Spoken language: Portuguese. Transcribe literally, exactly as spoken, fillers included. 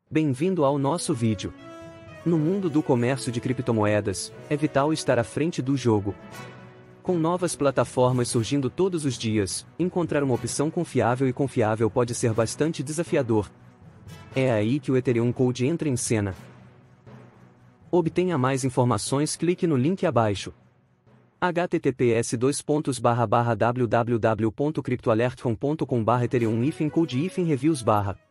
Bem-vindo ao nosso vídeo. No mundo do comércio de criptomoedas, é vital estar à frente do jogo. Com novas plataformas surgindo todos os dias, encontrar uma opção confiável e confiável pode ser bastante desafiador. É aí que o Ethereum Code entra em cena. Obtenha mais informações, clique no link abaixo. h t t p s dois pontos barra barra w w w ponto criptoalertcom ponto com barra ethereum hífen code hífen reviews barra